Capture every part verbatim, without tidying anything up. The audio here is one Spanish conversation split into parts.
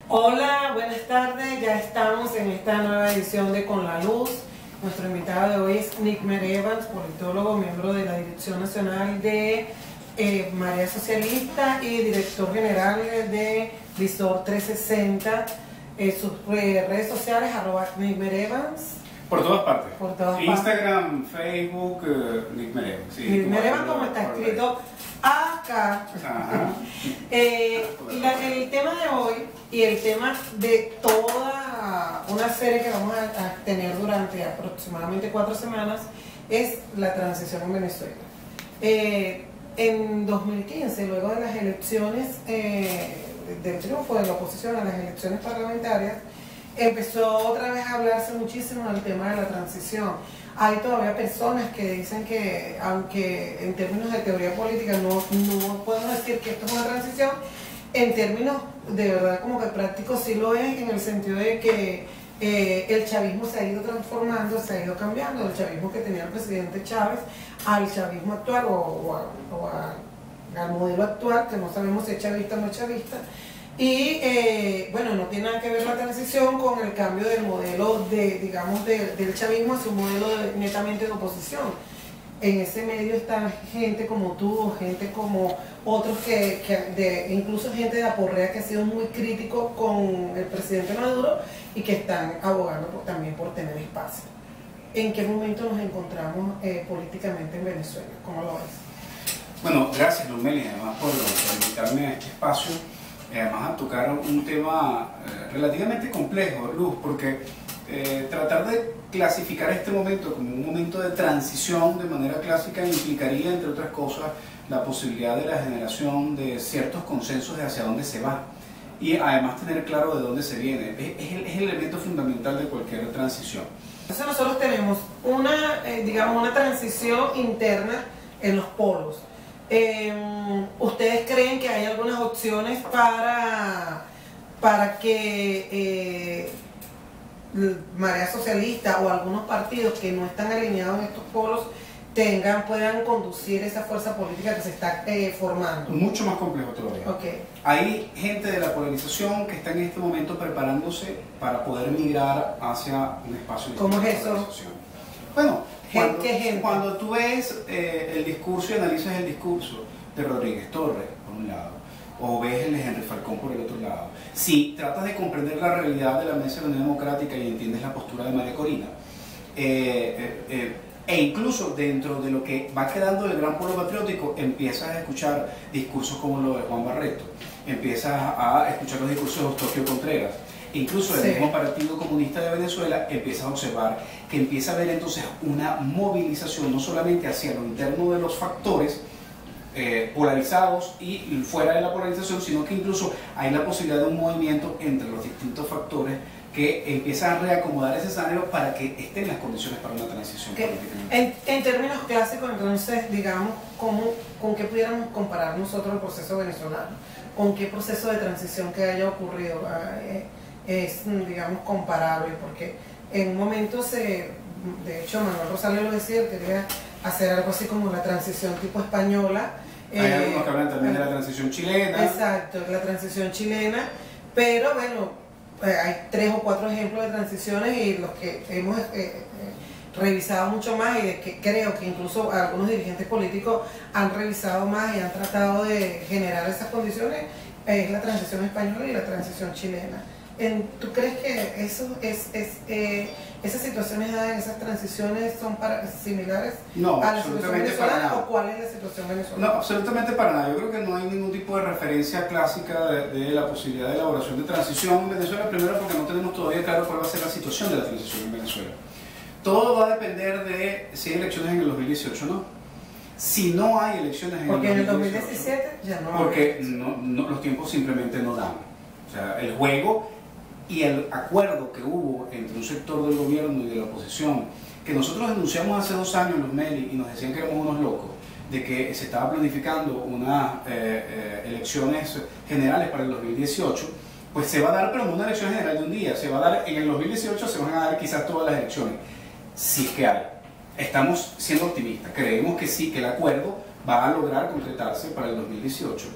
Hola, buenas tardes. Ya estamos en esta nueva edición de Con la Luz. Nuestro invitado de hoy es Nikmer Evans, politólogo, miembro de la Dirección Nacional de eh, Marea Socialista y director general de Visor trescientos sesenta. Eh, sus redes sociales, arroba Nikmer Evans. Por todas partes. Por todas Instagram, partes. Facebook, uh, Nikmer Evans. Sí, Nikmer Evans, como está escrito acá. eh, la, el tema de hoy y el tema de toda una serie que vamos a, a tener durante aproximadamente cuatro semanas es la transición en Venezuela. Eh, en dos mil quince, luego de las elecciones, eh, del triunfo de la oposición a las elecciones parlamentarias, empezó otra vez a hablarse muchísimo del tema de la transición. Hay todavía personas que dicen que, aunque en términos de teoría política no, no podemos decir que esto es una transición, en términos de verdad como que práctico sí lo es, en el sentido de que eh, el chavismo se ha ido transformando, se ha ido cambiando, del chavismo que tenía el presidente Chávez al chavismo actual o, o, a, o a, al modelo actual, que no sabemos si es chavista o no es chavista. Y eh, bueno, no tiene nada que ver la transición con el cambio del modelo de, digamos, de, del chavismo hacia un modelo de, netamente de oposición. En ese medio está gente como tú, gente como otros que, que de, incluso gente de Aporrea que ha sido muy crítico con el presidente Maduro y que están abogando por, también por tener espacio. ¿En qué momento nos encontramos eh, políticamente en Venezuela? ¿Cómo lo ves? Bueno, gracias Lumelia, además por, por invitarme a este espacio. Además a tocar un tema eh, relativamente complejo, Luz, porque eh, tratar de clasificar este momento como un momento de transición de manera clásica implicaría, entre otras cosas, la posibilidad de la generación de ciertos consensos de hacia dónde se va y además tener claro de dónde se viene. Es, es, el, es el elemento fundamental de cualquier transición. Entonces nosotros tenemos una, eh, digamos, una transición interna en los polos. Eh, ¿Ustedes creen que hay algunas opciones para, para que eh, Marea Socialista o algunos partidos que no están alineados en estos polos tengan, puedan conducir esa fuerza política que se está eh, formando? Mucho más complejo todavía. Okay. Hay gente de la polarización que está en este momento preparándose para poder migrar hacia un espacio de ¿Cómo es eso? Bueno, Cuando, gente? cuando tú ves eh, el discurso y analizas el discurso de Rodríguez Torres, por un lado, o ves el de Henry Falcón por el otro lado, si tratas de comprender la realidad de la Mesa de la Unión Democrática y entiendes la postura de María Corina, eh, eh, eh, e incluso dentro de lo que va quedando del gran polo patriótico, empiezas a escuchar discursos como lo de Juan Barreto, empiezas a escuchar los discursos de Eustaquio Contreras, incluso el sí. mismo Partido Comunista de Venezuela, empieza a observar que empieza a haber entonces una movilización no solamente hacia lo interno de los factores eh, polarizados y fuera de la polarización, sino que incluso hay la posibilidad de un movimiento entre los distintos factores que empiezan a reacomodar ese escenario para que estén en las condiciones para una transición política. En, en términos clásicos, entonces, digamos, ¿cómo, ¿con qué pudiéramos comparar nosotros el proceso venezolano? ¿Con qué proceso de transición que haya ocurrido eh, es, digamos, comparable? Porque en un momento se, de hecho Manuel Rosales lo decía, quería hacer algo así como la transición tipo española. Hay eh, algunos que hablan también de la transición chilena. Exacto, la transición chilena, pero bueno, eh, hay tres o cuatro ejemplos de transiciones y los que hemos eh, eh, revisado mucho más y de que creo que incluso algunos dirigentes políticos han revisado más y han tratado de generar esas condiciones, eh, es la transición española y la transición chilena. ¿Tú crees que eso es, es eh, esas situaciones, esas transiciones son para, similares no, a la situación venezolana o cuál es la situación venezolana? No, absolutamente para nada. Yo creo que no hay ningún tipo de referencia clásica de, de la posibilidad de elaboración de transición en Venezuela, primero porque no tenemos todavía claro cuál va a ser la situación de la transición en Venezuela. Todo va a depender de si hay elecciones en el dos mil dieciocho o no. Si no hay elecciones en porque el dos mil dieciocho, porque en el dos mil diecisiete ya no porque no, no, los tiempos simplemente no dan. O sea, el juego y el acuerdo que hubo entre un sector del gobierno y de la oposición, que nosotros denunciamos hace dos años los Meli y nos decían que éramos unos locos, de que se estaba planificando unas eh, eh, elecciones generales para el dos mil dieciocho, pues se va a dar, pero no una elección general de un día, se va a dar en el dos mil dieciocho, se van a dar quizás todas las elecciones, si es que hay. Estamos siendo optimistas, creemos que sí, que el acuerdo va a lograr concretarse para el dos mil dieciocho.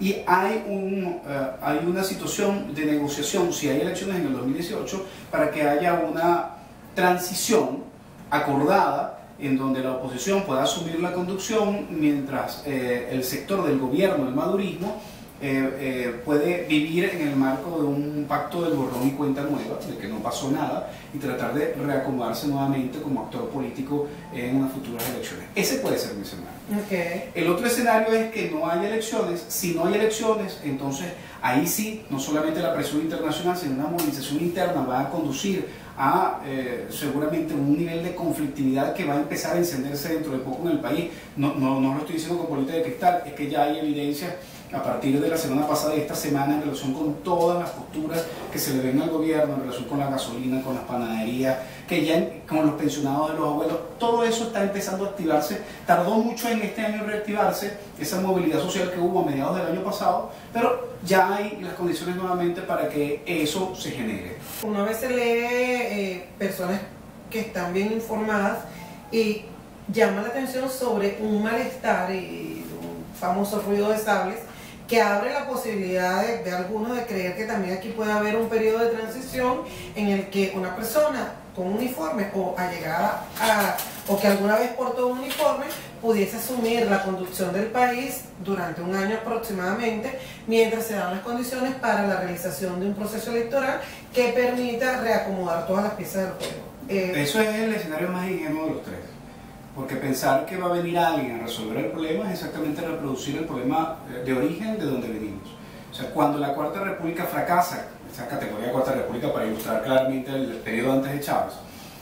y hay, un, uh, hay una situación de negociación, si hay elecciones en el dos mil dieciocho, para que haya una transición acordada en donde la oposición pueda asumir la conducción mientras eh, el sector del gobierno, el madurismo, eh, eh, puede vivir en el marco de un pacto del borrón y cuenta nueva, de que no pasó nada, y tratar de reacomodarse nuevamente como actor político en unas futuras elecciones. Ese puede ser mi escenario. Okay. El otro escenario es que no hay elecciones. Si no hay elecciones, entonces ahí sí, no solamente la presión internacional, sino una movilización interna va a conducir a eh, seguramente un nivel de conflictividad que va a empezar a encenderse dentro de poco en el país. No, no, no lo estoy diciendo con bolita de cristal, es que ya hay evidencia a partir de la semana pasada y esta semana en relación con todas las posturas que se le ven al gobierno, en relación con la gasolina, con las panaderías, que ya en, con los pensionados de los abuelos, todo eso está empezando a activarse. Tardó mucho en este año en reactivarse esa movilidad social que hubo a mediados del año pasado, pero ya hay las condiciones nuevamente para que eso se genere. Una vez se lee eh, personas que están bien informadas y llama la atención sobre un malestar y un famoso ruido de sables que abre la posibilidad de, de algunos de creer que también aquí puede haber un periodo de transición en el que una persona con uniforme o allegada a, o que alguna vez portó un uniforme pudiese asumir la conducción del país durante un año aproximadamente, mientras se dan las condiciones para la realización de un proceso electoral que permita reacomodar todas las piezas del juego. Eh, Eso es el escenario más ingenuo de los tres. Porque pensar que va a venir alguien a resolver el problema es exactamente reproducir el problema de origen de donde venimos. O sea, cuando la Cuarta República fracasa, esa categoría de Cuarta República para ilustrar claramente el periodo antes de Chávez,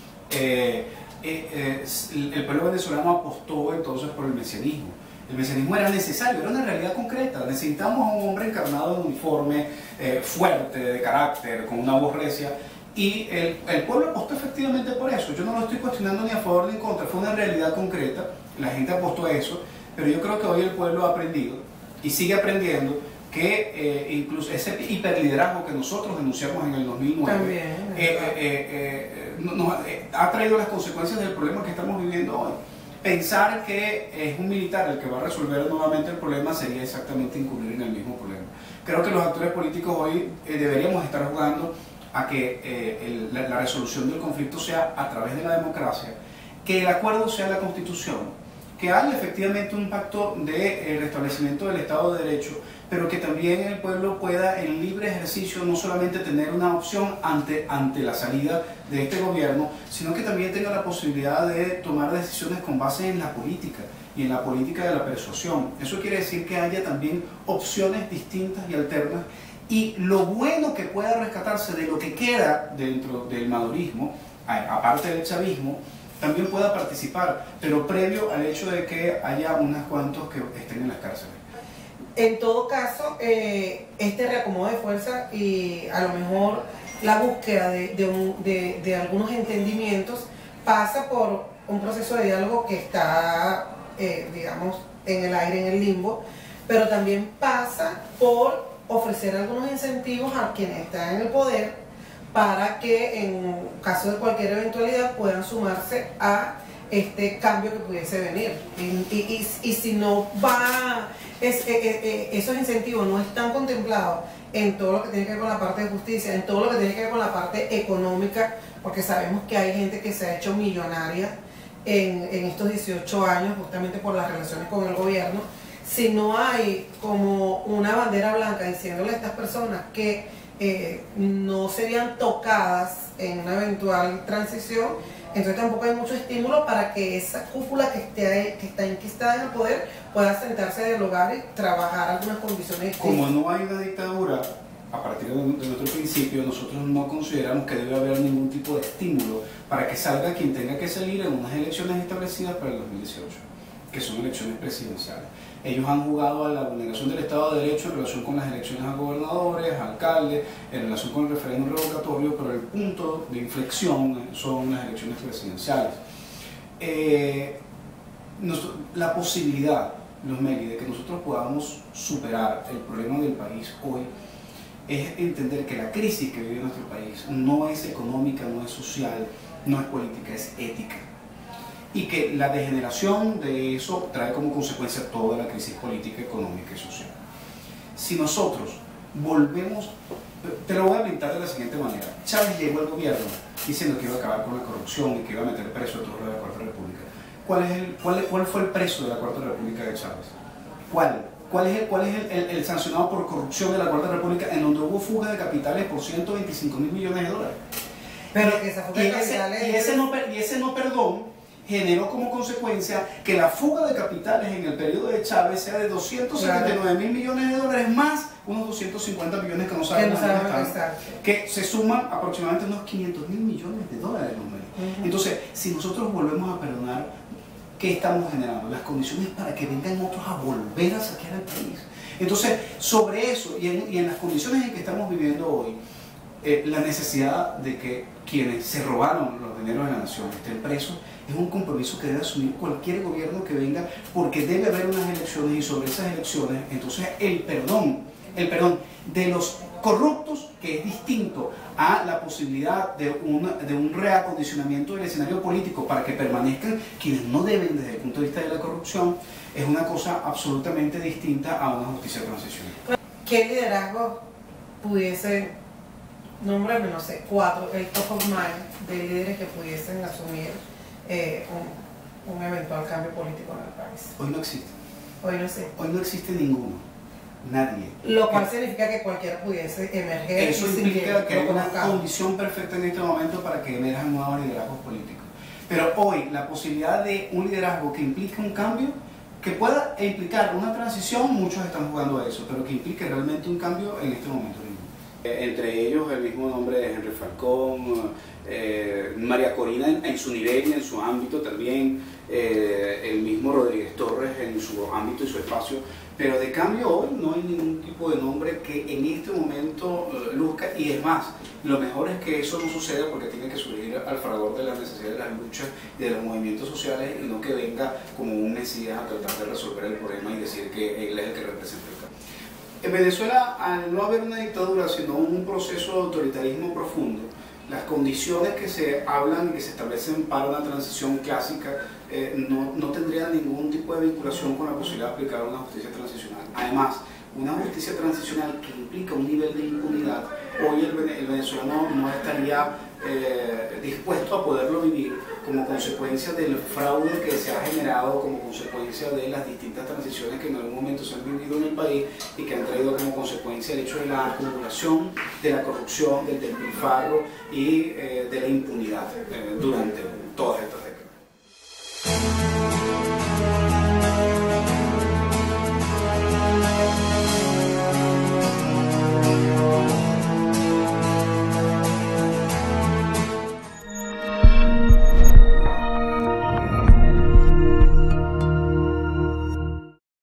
eh, eh, eh, el pueblo venezolano apostó entonces por el mesianismo. El mesianismo era necesario, era una realidad concreta. Necesitamos a un hombre encarnado en uniforme, eh, fuerte, de carácter, con una voz recia. Y el, el pueblo apostó efectivamente por eso. Yo no lo estoy cuestionando ni a favor ni en contra, fue una realidad concreta, la gente apostó a eso, pero yo creo que hoy el pueblo ha aprendido y sigue aprendiendo que eh, incluso ese hiperliderazgo que nosotros denunciamos en el dos mil nueve También, eh, eh, eh, eh, nos, eh, ha traído las consecuencias del problema que estamos viviendo hoy. Pensar que es un militar el que va a resolver nuevamente el problema sería exactamente incurrir en el mismo problema. Creo que los actores políticos hoy eh, deberíamos estar jugando a que eh, el, la, la resolución del conflicto sea a través de la democracia, que el acuerdo sea la Constitución, que haya efectivamente un pacto de eh, restablecimiento del Estado de Derecho, pero que también el pueblo pueda en libre ejercicio no solamente tener una opción ante, ante la salida de este gobierno, sino que también tenga la posibilidad de tomar decisiones con base en la política y en la política de la persuasión. Eso quiere decir que haya también opciones distintas y alternas. Y lo bueno que pueda rescatarse de lo que queda dentro del madurismo, aparte del chavismo, también pueda participar, pero previo al hecho de que haya unos cuantos que estén en las cárceles. En todo caso, eh, este reacomodo de fuerza y a lo mejor la búsqueda de, de, un, de, de algunos entendimientos pasa por un proceso de diálogo que está, eh, digamos, en el aire, en el limbo, pero también pasa por ofrecer algunos incentivos a quienes están en el poder para que en caso de cualquier eventualidad puedan sumarse a este cambio que pudiese venir. Y, y, y, y si no va, es, eh, eh, esos incentivos no están contemplados en todo lo que tiene que ver con la parte de justicia, en todo lo que tiene que ver con la parte económica, porque sabemos que hay gente que se ha hecho millonaria en, en estos dieciocho años justamente por las relaciones con el gobierno. Si no hay como una bandera blanca diciéndole a estas personas que eh, no serían tocadas en una eventual transición, entonces tampoco hay mucho estímulo para que esa cúpula que, esté, que está enquistada en el poder pueda sentarse a dialogar y trabajar algunas condiciones. Como no hay una dictadura, a partir de nuestro principio, nosotros no consideramos que debe haber ningún tipo de estímulo para que salga quien tenga que salir en unas elecciones establecidas para el dos mil dieciocho, que son elecciones presidenciales. Ellos han jugado a la vulneración del Estado de Derecho en relación con las elecciones a gobernadores, a alcaldes, en relación con el referéndum revocatorio, pero el punto de inflexión son las elecciones presidenciales. Eh, nos, la posibilidad, los Meli, de que nosotros podamos superar el problema del país hoy es entender que la crisis que vive nuestro país no es económica, no es social, no es política, es ética. Y que la degeneración de eso trae como consecuencia toda la crisis política, económica y social. si nosotros volvemos, te lo voy a pintar de la siguiente manera. Chávez llegó al gobierno diciendo que iba a acabar con la corrupción y que iba a meter preso a todos los de la Cuarta República. ¿Cuál, es el, cuál, ¿Cuál fue el preso de la Cuarta República de Chávez? ¿Cuál? ¿Cuál es, el, cuál es el, el, el sancionado por corrupción de la Cuarta República, en donde hubo fuga de capitales por ciento veinticinco mil millones de dólares? Pero que esa fuga y, de capitales ese, y, ese no, y ese no perdón generó como consecuencia que la fuga de capitales en el periodo de Chávez sea de doscientos setenta y nueve mil millones de dólares más unos doscientos cincuenta millones que no saben que, no saben están, que se suman aproximadamente unos quinientos mil millones de dólares. Uh-huh. Entonces, si nosotros volvemos a perdonar, ¿qué estamos generando? Las condiciones para que vengan otros a volver a saquear el país. Entonces, sobre eso y en, y en las condiciones en que estamos viviendo hoy, eh, la necesidad de que quienes se robaron los dineros de la nación estén presos es un compromiso que debe asumir cualquier gobierno que venga, porque debe haber unas elecciones y sobre esas elecciones, entonces el perdón, el perdón de los corruptos, que es distinto a la posibilidad de un, de un reacondicionamiento del escenario político para que permanezcan quienes no deben desde el punto de vista de la corrupción, es una cosa absolutamente distinta a una justicia transicional. ¿Qué liderazgo pudiese, nombrarme, no sé, cuatro, el top of mind de líderes que pudiesen asumir eh, un, un eventual cambio político en el país? Hoy no existe. Hoy no existe. Hoy no existe ninguno. Nadie. Lo cual que, significa que cualquiera pudiese emerger. Eso implica que hay una condición perfecta en este momento para que emerjan nuevos liderazgos políticos. Pero hoy la posibilidad de un liderazgo que implique un cambio, que pueda implicar una transición, muchos están jugando a eso, pero que implique realmente un cambio en este momento. Entre ellos el mismo nombre de Henry Falcón, eh, María Corina en, en su nivel y en su ámbito también, eh, el mismo Rodríguez Torres en su ámbito y su espacio, pero de cambio hoy no hay ningún tipo de nombre que en este momento uh, luzca, y es más, lo mejor es que eso no suceda porque tiene que surgir al fragor de las necesidades de las luchas y de los movimientos sociales, y no que venga como un mesías a tratar de resolver el problema y decir que él es el que representa el cambio. En Venezuela, al no haber una dictadura, sino un proceso de autoritarismo profundo, las condiciones que se hablan y que se establecen para una transición clásica eh, no, no tendrían ningún tipo de vinculación con la posibilidad de aplicar una justicia transicional. Además, una justicia transicional que implica un nivel de impunidad, hoy el, el venezolano no estaría eh, dispuesto a poderlo vivir como consecuencia del fraude que se ha generado, como consecuencia de las distintas transiciones que en algún momento se han vivido en el país y que han traído como consecuencia el hecho de la acumulación, de la corrupción, del despilfarro y eh, de la impunidad eh, durante todas estas